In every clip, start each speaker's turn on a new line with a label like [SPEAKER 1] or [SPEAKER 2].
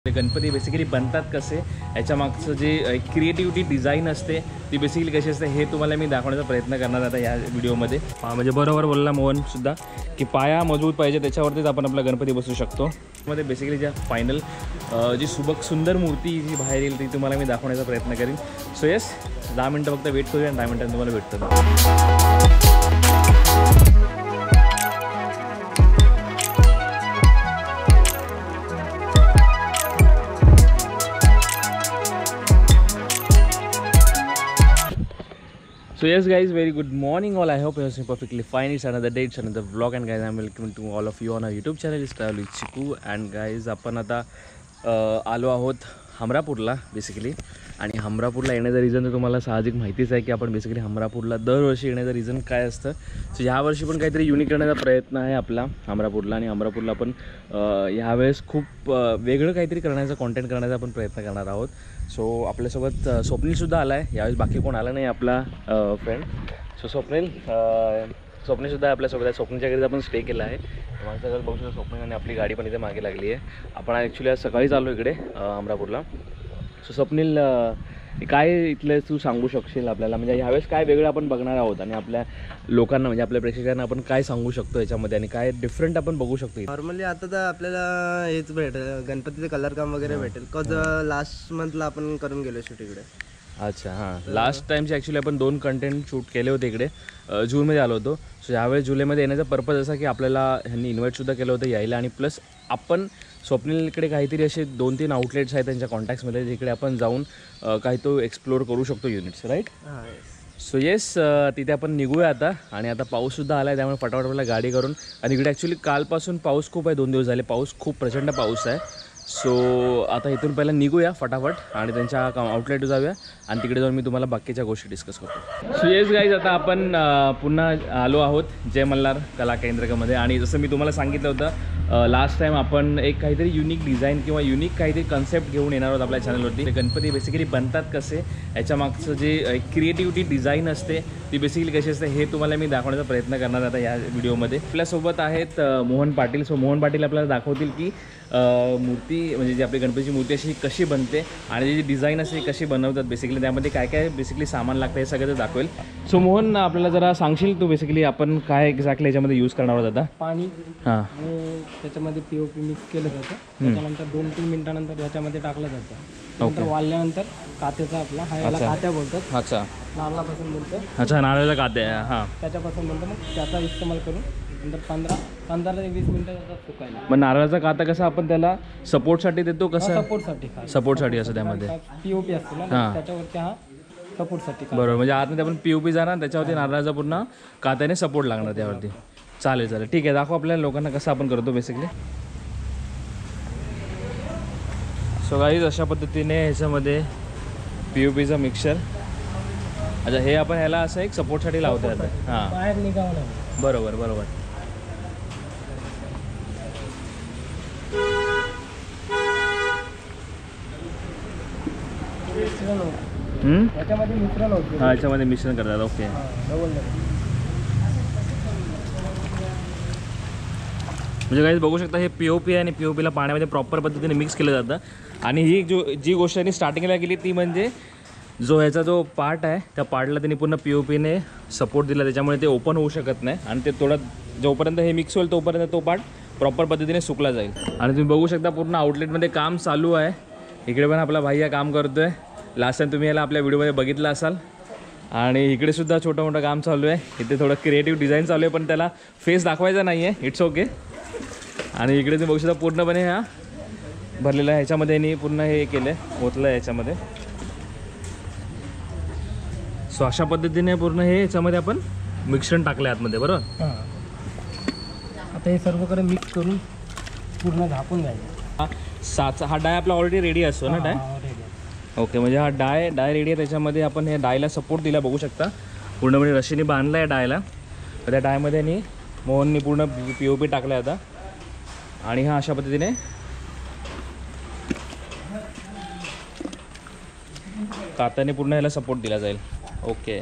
[SPEAKER 1] Ganpati basically बनतात कसे, याच्या मागचं जे क्रिएटिव्हिटी डिझाईन असते ती बेसिकली कशी असते हे तुम्हाला मी दाखवण्याचा प्रयत्न करणार आता या व्हिडिओमध्ये. म्हणजे बरोबर बोलला मोहनसुद्धा की पाया मजबूत पाहिजे त्याच्यावरतीच आपण आपला गणपती बसू शकतो. मध्ये बेसिकली ज्या फायनल जी सुंदर मूर्ती जी बाहेर येईल ती तुम्हाला मी दाखवण्याचा प्रयत्न करीन. सो येस, 10 मिनटं फक्त वेट करूया आणि 10 मिनटांनी तुम्हाला भेटतो. So yes guys, very good morning all. I hope you are doing perfectly fine. It's another day, it's another vlog, and guys I'm welcoming to all of you on our YouTube channel. It's Travel with Chiku. And guys आपण आता आलो आहोत हमरापूरला basically. आणि हमरापूरला येण्याचं reason तर तुम्हाला साहजिक माहितीच आहे की आपण बेसिकली हमरापूरला दरवर्षी येण्याचं रिझन काय असतं. सो ह्यावर्षी पण काहीतरी युनिक करण्याचा प्रयत्न आहे आपला हमरापूरला. आणि हमरापूरला आपण ह्यावेळेस खूप वेगळं काहीतरी करण्याचा कॉन्टेंट करण्याचा आपण प्रयत्न करणार आहोत. सो आपल्यासोबत स्वप्नीलसुद्धा आला आहे. यावेळेस बाकी कोण आला नाही आपला फ्रेंड. सो स्वप्नीलसुद्धा आपल्यासोबत आहे. स्वप्नीलच्या घरी आपण स्टे केला आहे. मागच्या घरात बघू शकतो स्वप्नील आणि आपली गाडी पण इथे मागे लागली आहे. आपण ॲक्च्युली आज सकाळीच आलो इकडे हमरापूरला. सो स्वप्नील, काय इथलं तू सांगू शकशील आपल्याला, म्हणजे ह्यावेळेस काय वेगळं आपण बघणार आहोत आणि आपल्या लोकांना म्हणजे आपल्या प्रेक्षकांना आपण काय सांगू शकतो याच्यामध्ये आणि काय डिफरंट आपण बघू शकतो.
[SPEAKER 2] नॉर्मली आता तर आपल्याला हेच भेटेल, गणपतीचं कलर काम वगैरे भेटेल. कज लास्ट मंथला आपण करून गेलो शूट इकडे.
[SPEAKER 1] अच्छा, हां. लास्ट टाईमचे ॲक्च्युली आपण 2 कंटेंट शूट केले होते इकडे. जूनमध्ये आलो होतो. सो यावेळेस जुलैमध्ये येण्याचा पर्पज असा की आपल्याला ह्यांनी इन्व्हाइटसुद्धा केलं होतं यायला. आणि प्लस आपण स्वप्नीलकडे काहीतरी असे 2-3 आउटलेट्स आहेत त्यांच्या कॉन्टॅक्ट्समध्ये जिकडे आपण जाऊन काही तो एक्सप्लोअर करू शकतो युनिट्स, राईट? सो येस, तिथे आपण निघूया आता. आणि आता पाऊससुद्धा आला आहे त्यामुळे फटाफट आपल्याला गाडी करून. आणि इकडे ॲक्च्युली कालपासून पाऊस खूप आहे, 2 दिवस झाले पाऊस, खूप प्रचंड पाऊस आहे. सो आता इथून पहिला निघूया फटाफट आणि त्यांच्या आउटलेट जाऊया आणि तिकडे जाऊन मी तुम्हाला बाकीच्या गोष्टी डिस्कस करतो. सो येस गाईज, आता आपण पुन्हा आलो आहोत जय मल्हार कला केंद्रमध्ये. आणि जसं मी तुम्हाला सांगितलं होतं लास्ट टाईम आपण एक काहीतरी युनिक डिझाईन किंवा युनिक काहीतरी कन्सेप्ट घेऊन येणार आहोत आपल्या चॅनलवरती. गणपती बेसिकली बनतात कसे, याच्या मागचं जे क्रिएटिव्हिटी डिझाईन असते ती बेसिकली कशी असते हे तुम्हाला मी दाखवण्याचा प्रयत्न करणार आता या व्हिडिओमध्ये. आपल्यासोबत आहेत मोहन पाटील. सो मोहन पाटील आपल्याला दाखवतील की मूर्ती म्हणजे जी आपली गणपतीची मूर्ती अशी कशी बनते आणि जी डिझाईन अशी कशी बनवतात बेसिकली, त्यामध्ये काय काय बेसिकली सामान लागतं हे सगळं ते दाखवेल. सो मोहन, आपल्याला जरा सांगशील तू बेसिकली आपण काय एक्झॅक्टली याच्यामध्ये यूज करणार आहोत आता?
[SPEAKER 2] पाणी,
[SPEAKER 1] हां,
[SPEAKER 2] त्याच्यामध्ये POP मिक्स केलं जातं. त्याच्यानंतर 2-3 मिनिटानंतर ह्याच्यामध्ये टाकलं जातं. नंतर वाळल्यानंतर कात्याचा आपला हा याला कात्या बोलतात.
[SPEAKER 1] अच्छा,
[SPEAKER 2] नारळापासून बोलतो.
[SPEAKER 1] अच्छा, नारळाच्या कात्या. हां,
[SPEAKER 2] त्याच्यापासून बोलतो. मग त्याचा इस्तेमाल करून नंतर 15 ते 20 मिनिटं सुकायला.
[SPEAKER 1] मग नारळाचा काता कसा आपण त्याला सपोर्टसाठी देतो, कसं सपोर्टसाठी असं त्यामध्ये
[SPEAKER 2] POP असतो ना, त्याच्यावरती हा सपोर्टसाठी.
[SPEAKER 1] बरोबर, म्हणजे आतमध्ये आपण POP जाणार त्याच्यावरती नारळाचा पूर्ण कात्याने सपोर्ट लागणार त्यावरती. चालेल, ठीक आहे. दाखव आपल्या लोकांना कसं आपण करतो बेसिकली. सो गाईज, अशा पद्धतीने ह्याच्यामध्ये POPचा मिक्सचर. अच्छा, हे आपण ह्याला असं एक सपोर्टसाठी लावतो आता. हां,
[SPEAKER 2] बाहेर निघावं नाही.
[SPEAKER 1] बरोबर.
[SPEAKER 2] याच्यामध्ये मिश्रण होतं.
[SPEAKER 1] हां, याच्यामध्ये मिश्रण करतात. ओके. म्हणजे काही बघू शकता हे POP आहे आणि POPला पाण्यामध्ये प्रॉपर पद्धतीने मिक्स केलं जातं. आणि ही जी गोष्ट त्यांनी स्टार्टिंगला केली ती म्हणजे जो ह्याचा जो पार्ट आहे त्या पार्टला त्यांनी पूर्ण POPने सपोर्ट दिला, त्याच्यामुळे ते ओपन होऊ शकत नाही. आणि ते थोडं जोपर्यंत हे मिक्स होईल तोपर्यंत तो पार्ट प्रॉपर पद्धतीने सुकला जाईल. आणि तुम्ही बघू शकता पूर्ण आउटलेटमध्ये काम चालू आहे. इकडे पण आपला भाई काम करतो आहे. लास्ट टाइम तुम्ही याला आपल्या व्हिडिओमध्ये बघितलं असाल. आणि इकडे सुद्धा छोटं मोठं काम चालू आहे. इथे थोडं क्रिएटिव्ह डिझाईन चालू आहे पण त्याला फेस दाखवायचा नाही आहे, इट्स ओके. आणि इकडे तुम्ही बघू शकता पूर्णपणे हा भरलेला आहे. ह्याच्यामध्ये यांनी पूर्ण हे केलं आहे, ओतलं आहे याच्यामध्ये. सो अशा पद्धतीने पूर्ण हे याच्यामध्ये आपण मिश्रण टाकलं आहे आतमध्ये, बरोबर.
[SPEAKER 2] आता हे सर्वकडे मिक्स करून पूर्ण झाकून घ्यायचं.
[SPEAKER 1] हा डाय आपला ऑलरेडी रेडी असतो ना डाय? ओके, म्हणजे हा डाय रेडी आहे. त्याच्यामध्ये आपण हे डायला सपोर्ट दिला, बघू शकता पूर्णपणे रशीने बांधला आहे डायला. त्या डायमध्ये मोहननी पूर्ण POP टाकला आहे आता. आणि हा अशा पद्धतीने कात्याने पूर्ण ह्याला सपोर्ट दिला जाईल. ओके,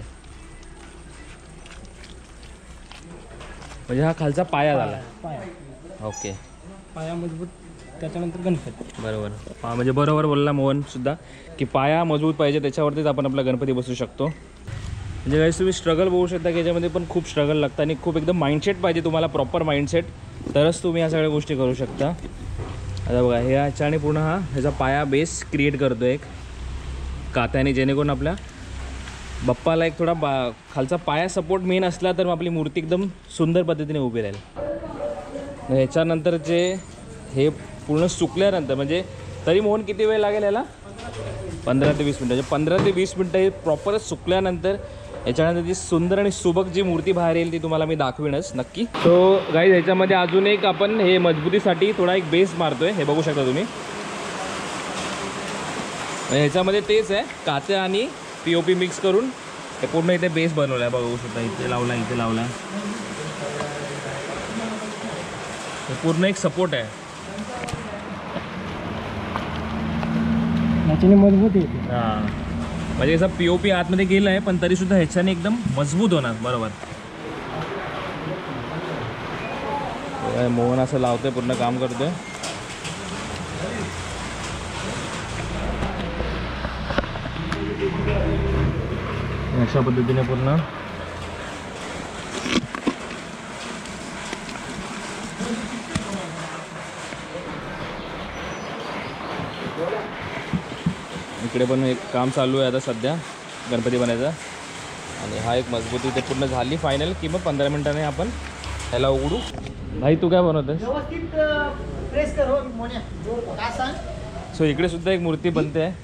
[SPEAKER 1] म्हणजे हा खालचा पाया झाला.
[SPEAKER 2] पाया
[SPEAKER 1] ओके,
[SPEAKER 2] पाया मजबूत, त्याच्यानंतर गणपती.
[SPEAKER 1] बरोबर. म्हणजे बरोबर बोलला मोहन सुद्धा की पाया मजबूत पाहिजे, त्याच्यावरतीच आपण आपला गणपती बसवू शकतो. म्हणजे काही तुम्ही स्ट्रगल बघू शकता की याच्यामध्ये पण खूप स्ट्रगल लागतं आणि खूप एकदम माइंडसेट पाहिजे तुम्हाला, प्रॉपर माइंडसेट, तरच तुम्ही या सगळ्या गोष्टी करू शकता. आता बघा हे याच्याने पूर्ण ह्याचा पाया बेस क्रिएट करतो एक कात्याने, जेणेकरून आपल्या बाप्पाला एक थोडा खालचा पाया सपोर्ट मेन असला तर मग आपली मूर्ती एकदम सुंदर पद्धतीने उभी राहील. ह्याच्यानंतर जे हे पूर्ण सुकल्यानंतर म्हणजे तरी मोहन किती वेळ लागेल याला? 15 ते 20 मिनटं. म्हणजे 15 ते 20 मिनटं हे प्रॉपरच सुकल्यानंतर याच्यानंतर जी सुंदर आणि सुबक जी मूर्ती बाहेर येईल ती तुम्हाला मी दाखवेनच नक्की. सो गाईज ह्याच्यामध्ये अजून एक आपण हे मजबूतीसाठी थोडा एक बेस मारतोय, हे बघू शकता तुम्ही. ह्याच्यामध्ये तेच आहे, कात्या आणि POP मिक्स करून हे पूर्ण इथे बेस बनवला आहे, बघू शकता. इथे लावला, इथे लावला, पूर्ण एक सपोर्ट आहे.
[SPEAKER 2] याच्याने मजबूत येते.
[SPEAKER 1] हां, म्हणजे याचा POP आतमध्ये गेला आहे पण तरीसुद्धा ह्याच्याने एकदम मजबूत होणार. बरोबर. मोहन असं लावतोय, पूर्ण काम करतोय. अशा पद्धतीने पूर्ण इकडे पण एक काम चालू आहे आता सध्या गणपती बनायचं. आणि हा एक मजबूती ते पूर्ण झाली फायनल की मग 15 मिनिटांनी आपण ह्याला उघडू. भाई तू काय बनवतोस? सो इकडे सुद्धा एक मूर्ती बनते आहे.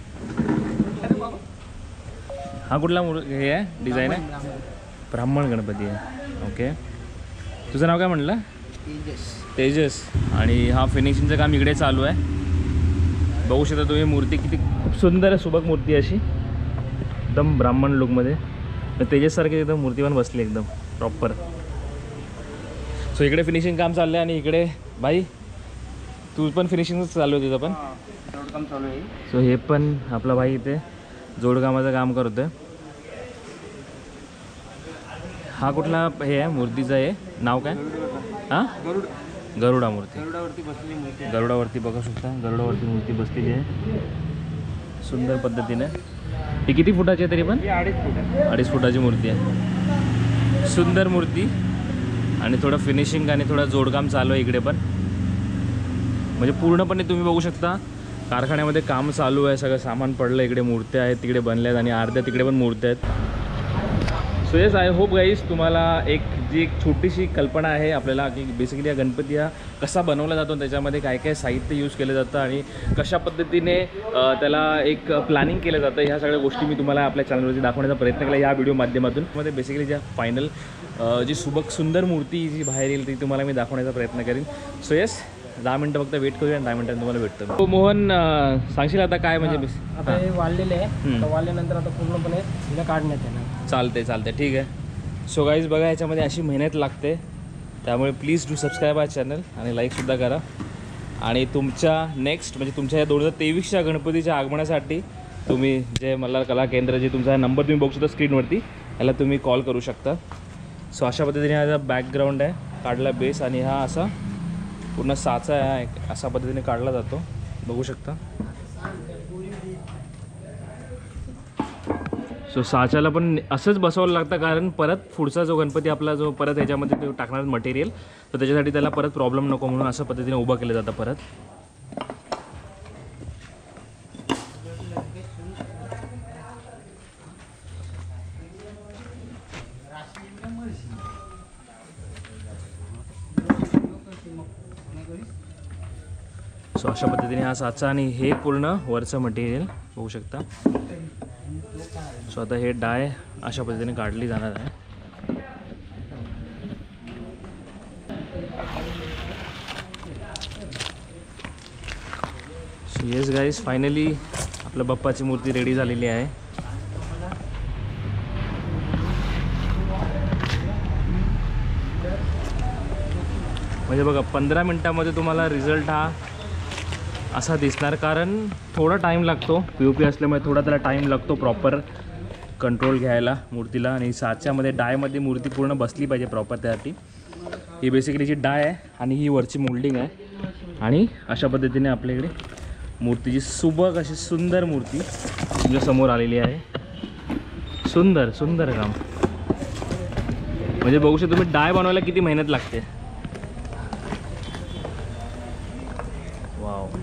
[SPEAKER 1] हा कुठला हे आहे डिझाईन आहे? ब्राह्मण गणपती आहे. ओके, तुझं नाव काय म्हटलं? तेजस. आणि हा फिनिशिंगचं काम इकडे चालू आहे. बघू शकता तुम्ही मूर्ती किती सुंदर आहे, सुबक मूर्ती अशी एकदम ब्राह्मण लुकमध्ये. तेजससारखी एकदम मूर्ती पण बसली एकदम प्रॉपर. सो इकडे फिनिशिंग काम चाललं आहे आणि इकडे भाई तू पण फिनिशिंगच चालू आहे, तिथं पण
[SPEAKER 2] जोडकाम चालू आहे.
[SPEAKER 1] सो हे पण आपला भाई इथे जोडकामाचं काम करतोय. हा कुठला हे आहे मूर्तीचं? हे नाव काय? हां, गरुडा मूर्ती.
[SPEAKER 2] गरुडावरती बसलेली मूर्ती.
[SPEAKER 1] गरुडावरती बघू शकता, गरुडावरती मूर्ती बसलेली आहे सुंदर पद्धतीने. ही किती फुटाची आहे तरी पण?
[SPEAKER 2] 2.5 फूट आहे.
[SPEAKER 1] 2.5 फुटाची मूर्ती आहे. सुंदर मूर्ती आणि थोडं फिनिशिंग आणि थोडं जोडकाम चालू आहे इकडे पण. म्हणजे पूर्णपणे तुम्ही बघू शकता कारखान्यामध्ये काम चालू आहे, सगळं सामान पडलं, इकडे मूर्त्या आहेत, तिकडे बनल्या आहेत आणि अर्ध्या तिकडे पण मूर्त्या आहेत. So yes, I hope guys तुम्हाला एक जी एक छोटीशी कल्पना आहे आपल्याला की बेसिकली हा गणपती हा कसा बनवला जातो, त्याच्यामध्ये काय काय साहित्य यूज केलं जातं आणि कशा पद्धतीने त्याला एक प्लॅनिंग केलं जातं, ह्या सगळ्या गोष्टी मी तुम्हाला आपल्या चॅनलवरती दाखवण्याचा प्रयत्न केला या व्हिडिओ माध्यमातून. मध्ये बेसिकली ज्या फायनल जी सुबक सुंदर मूर्ती जी बाहेर येईल ती तुम्हाला मी दाखवण्याचा प्रयत्न करेन. सो येस, 10 मिनटं फक्त वेट करूया आणि 10 मिनटांनी तुम्हाला भेटतो. हो मोहन, सांगशील आता काय म्हणजे
[SPEAKER 2] आता हे वाळलेले आहे, तर वाळल्यानंतर आता पूर्णपणे हिला काढण्यात येणार.
[SPEAKER 1] चालते ठीक आहे. सो गाईज बघा, ह्याच्यामध्ये अशी मेहनत लागते, त्यामुळे please do subscribe our channel आणि लाईकसुद्धा करा. आणि तुमच्या नेक्स्ट म्हणजे तुमच्या या 2023च्या गणपतीच्या आगमनासाठी तुम्ही जे मल्हार कला केंद्र, जे तुमचा नंबर तुम्ही बघू शकता स्क्रीनवरती, याला तुम्ही कॉल करू शकता. सो अशा पद्धतीने हा बॅकग्राऊंड आहे, काढला बेस आणि हा असा पूर्ण साचा आहे, अशा पद्धतीने काढला जातो, बघू शकता. सो साच्याला पण असंच बसवावं लागतं, कारण परत पुढचा जो गणपती आपला जो परत ह्याच्यामध्ये टाकणार मटेरियल, तर त्याच्यासाठी त्याला परत प्रॉब्लेम नको म्हणून अशा पद्धतीने उभं केलं जातं परत. सो अशा पद्धतीने हा साचा आणि हे पूर्ण वरचं मटेरियल बघू शकता. सो आता हे डाय अशा पद्धतीने काढली जाणार आहे. सो येस गाईज, फायनली आपल्या बाप्पाची मूर्ती रेडी झालेली आहे. म्हणजे बघा 15 मिनटामध्ये तुम्हाला रिझल्ट हा असा दिसणार, कारण थोडा टाईम लागतो, POP असल्यामुळे थोडा त्याला टाईम लागतो प्रॉपर कंट्रोल घ्यायला मूर्तीला. आणि साच्यामध्ये डायमध्ये मूर्ती पूर्ण बसली पाहिजे प्रॉपर, त्यासाठी ही बेसिकली जी डाय आहे आणि ही वरची मोल्डिंग आहे. आणि अशा पद्धतीने आपल्याकडे मूर्तीची सुबक अशी सुंदर मूर्ती तुमच्या समोर आलेली आहे. सुंदर सुंदर काम. म्हणजे बघू शकता तुम्ही डाय बनवायला किती मेहनत लागते. वाव.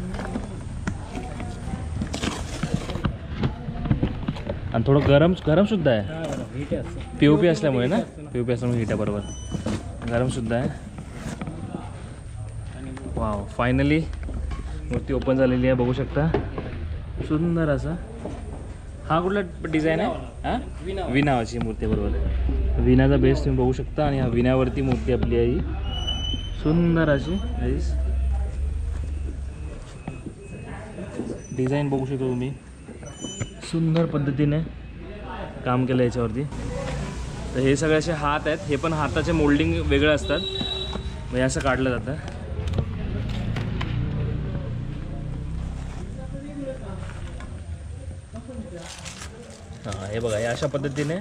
[SPEAKER 1] आणि थोडं गरम गरम सुद्धा आहे. POP असल्यामुळे ना, POP असल्यामुळे हीट आहे. बरोबर, गरम सुद्धा आहे. वाव. फायनली मूर्ती ओपन झालेली आहे, बघू शकता. सुंदर असा. हा कुठला डिझाईन आहे? हां, विनावाची मूर्ती. बरोबर, विनाचा बेस तुम्ही बघू शकता. आणि हा विनावरती मूर्ती आपली आहे ही. सुंदर अशी डिझाईन बघू शकता तुम्ही. सुंदर पद्धतीने काम केलं याच्यावरती. तर हे सगळे असे हात आहेत. हे पण हाताचे मोल्डिंग वेगळं असतात. हे असं काढलं जातं. हां, हे बघा, हे अशा पद्धतीने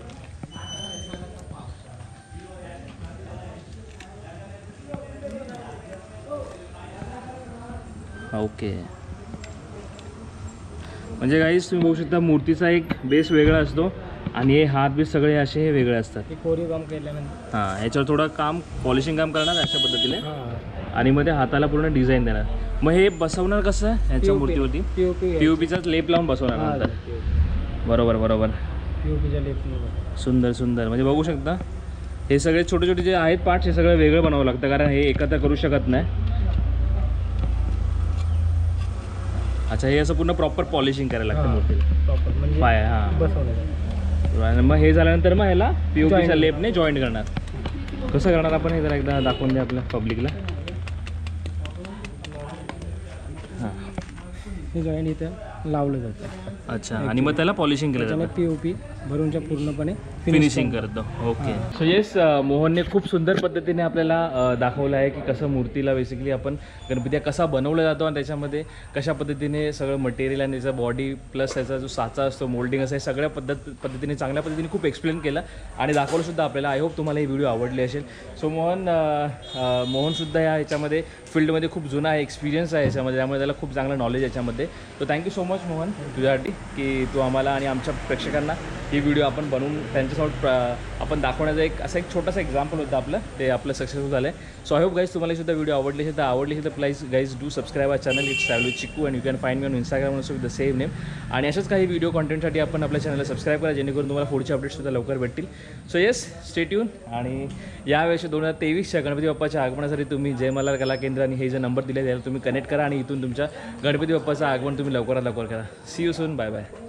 [SPEAKER 1] ओके. म्हणजे गाईस तुम्ही बघू शकता मूर्तीचा एक बेस वेगळा असतो आणि हे हात बीस सगळे असे हे वेगळे असतात.
[SPEAKER 2] कोरीव काम केल्यानंतर
[SPEAKER 1] हां, याच्यावर थोडं काम पॉलिशिंग काम करणार अशा पद्धतीने. आणि मग ते हाताला पूर्ण डिझाईन देणार. मग हे बसवणार कसं ह्याच्या मूर्तीवरती? POPचाच लेप लावून बसवणार नंतर. बरोबर बरोबर.
[SPEAKER 2] POPच्या लेप.
[SPEAKER 1] सुंदर सुंदर. म्हणजे बघू शकता हे सगळे छोटे छोटे जे आहेत पार्ट्स हे सगळं वेगळं बनावं लागतं, कारण हे एकत्र करू शकत नाही. अच्छा, हे असं पूर्ण प्रॉपर पॉलिशिंग करायला लागतं मूर्तीला.
[SPEAKER 2] म्हणजे
[SPEAKER 1] पाय. हां. आणि मग हे झाल्यानंतर मग ह्याला POPच्या लेपने जॉईंट करणार. कसं करणार आपण हे जरा एकदा दाखवून द्या आपल्या पब्लिकला. हां,
[SPEAKER 2] हे जॉईंट इथं लावलं जातं.
[SPEAKER 1] अच्छा. आणि मग त्याला पॉलिशिंग केलं जातं.
[SPEAKER 2] POP भरूनच्या पूर्णपणे
[SPEAKER 1] फिनिशिंग करतो. ओके. सो येस, मोहनने खूप सुंदर पद्धतीने आपल्याला दाखवलं आहे की कसं मूर्तीला बेसिकली आपण गणपती कसा बनवला जातो आणि त्याच्यामध्ये कशा पद्धतीने सगळं मटेरियल आणि त्याचा बॉडी प्लस त्याचा जो साचा असतो मोल्डिंग असं हे सगळ्या पद्धतीने चांगल्या पद्धतीने खूप एक्सप्लेन केलं आणि दाखवलं सुद्धा आपल्याला. आय होप तुम्हाला ही व्हिडिओ आवडली असेल. सो मोहनसुद्धा याच्यामध्ये फील्डमध्ये खूप जुना आहे, एक्सपिरियन्स आहे याच्यामध्ये, त्यामुळे त्याला खूप चांगलं नॉलेज याच्यामध्ये. तो थँक्यू सो मच मोहन तुझ्यासाठी की तू आम्हाला आणि आमच्या प्रेक्षकांना ही व्हिडिओ आपण बनवून त्यांच्यासमोर आपण दाखवण्याचा एक छोटासा एक्झाम्पल होतं आपलं, ते आपलं सक्सेसफुल झालं आहे. सो आय होप गाईज तुम्हाला सुद्धा व्हिडिओ आवडली असेल तर please guys do subscribe our channel. It's travel with Chiku and you can find me on Instagram also with the same name. आणि अशाच काही व्हिडिओ कॉन्टेंटसाठी आपण आपल्या चॅनलला सबस्क्राईब करा, जेणेकरून तुम्हाला पुढचे अपडेट्ससुद्धा लवकर भेटतील. So yes, stay tune. आणि यावेळेस 2023च्या गणपती बाप्पाच्या आगमनासाठी तुम्ही जय मल्हार कला केंद्र आणि हे जे नंबर दिले त्याला तुम्ही कनेक्ट करा आणि इथून तुमच्या गणपती बाप्पाचं आगमन तुम्ही लवकरात लवकर करा. See you soon. Bye bye.